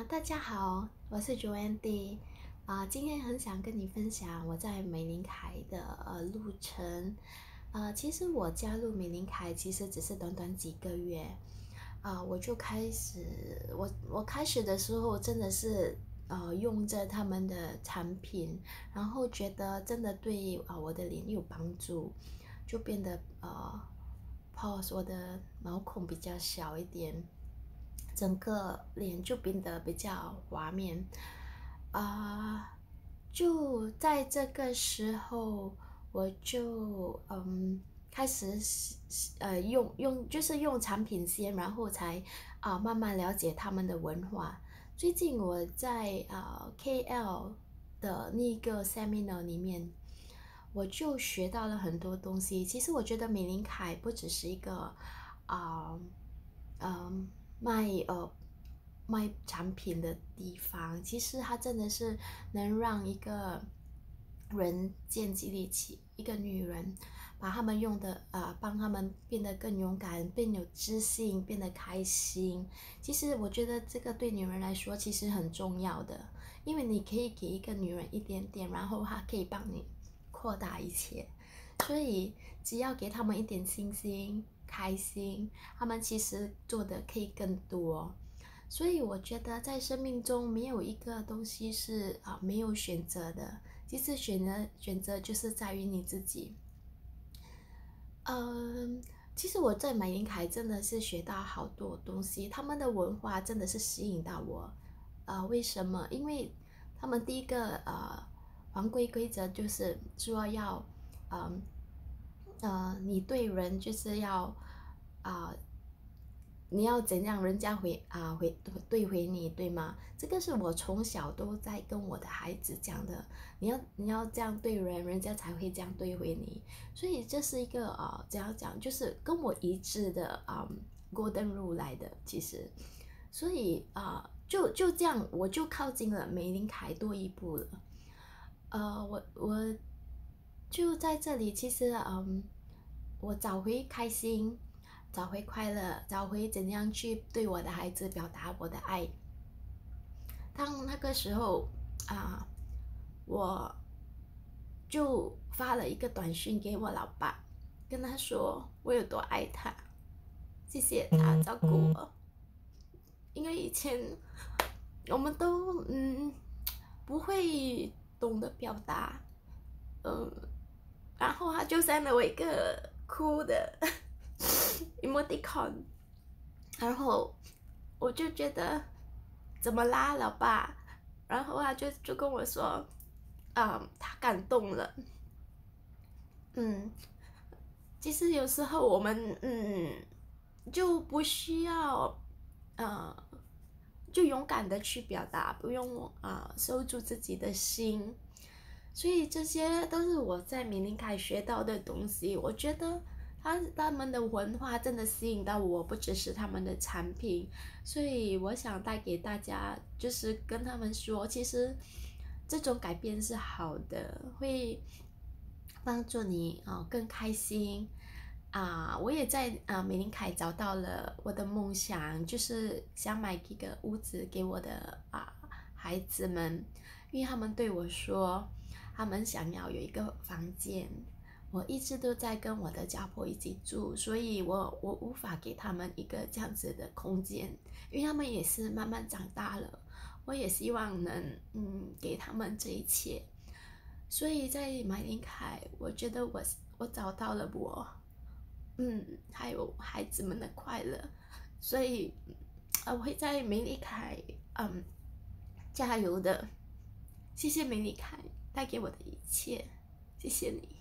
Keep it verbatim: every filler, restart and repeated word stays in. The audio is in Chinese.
大家好，我是 Joandy 啊、今天很想跟你分享我在美林凯的呃路程。呃，其实我加入美林凯其实只是短短几个月啊、我就开始，我我开始的时候真的是呃用着他们的产品，然后觉得真的对啊、我的脸有帮助，就变得呃 pores 我的毛孔比较小一点。整个脸就变得比较滑面啊、呃就在这个时候，我就嗯开始呃用用就是用产品先，然后才啊、呃慢慢了解他们的文化。最近我在啊、呃 K L 的那个 seminar 里面，我就学到了很多东西。其实我觉得美林凯不只是一个啊。呃嗯卖呃卖产品的地方，其实它真的是能让一个人建立起一个女人，把他们用的呃帮他们变得更勇敢，变有自信，变得开心。其实我觉得这个对女人来说其实很重要的，因为你可以给一个女人一点点，然后她可以帮你扩大一切。所以只要给他们一点信心、开心，他们其实做的可以更多。所以我觉得在生命中没有一个东西是啊没有选择的，其实选择选择就是在于你自己。嗯，其实我在马林凯真的是学到好多东西，他们的文化真的是吸引到我。呃，为什么？因为他们第一个呃黄规规则就是说要，嗯呃，你对人就是要啊、呃你要怎样人家回啊、呃、回对回你，对吗？这个是我从小都在跟我的孩子讲的，你要你要这样对人，人家才会这样对回你。所以这是一个呃怎样讲，就是跟我一致的啊、嗯 Golden Rule 来的，其实。所以啊、呃就就这样，我就靠近了美林凯多一步了。呃，我我就在这里，其实嗯，我找回开心，找回快乐，找回怎样去对我的孩子表达我的爱。当那个时候啊，我就发了一个短信给我老爸，跟他说我有多爱他，谢谢他照顾我。因为以前我们都嗯不会懂得表达，嗯，然后他就 send 了我一个哭的 emoticon，然后我就觉得怎么啦，老爸？然后他就就跟我说，嗯，他感动了。嗯，其实有时候我们嗯就不需要呃就勇敢的去表达，不用啊、呃收住自己的心。所以这些都是我在米林凯学到的东西。我觉得他他们的文化真的吸引到我，不只是他们的产品。所以我想带给大家，就是跟他们说，其实这种改变是好的，会帮助你啊、呃更开心。啊，我也在啊美林凯找到了我的梦想，就是想买一个屋子给我的啊孩子们，因为他们对我说，他们想要有一个房间。我一直都在跟我的家婆一起住，所以我我无法给他们一个这样子的空间，因为他们也是慢慢长大了，我也希望能嗯给他们这一切。所以在马林凯，我觉得我我找到了我。嗯，还有孩子们的快乐，所以呃我会在美丽凯嗯加油的。谢谢美丽凯带给我的一切，谢谢你。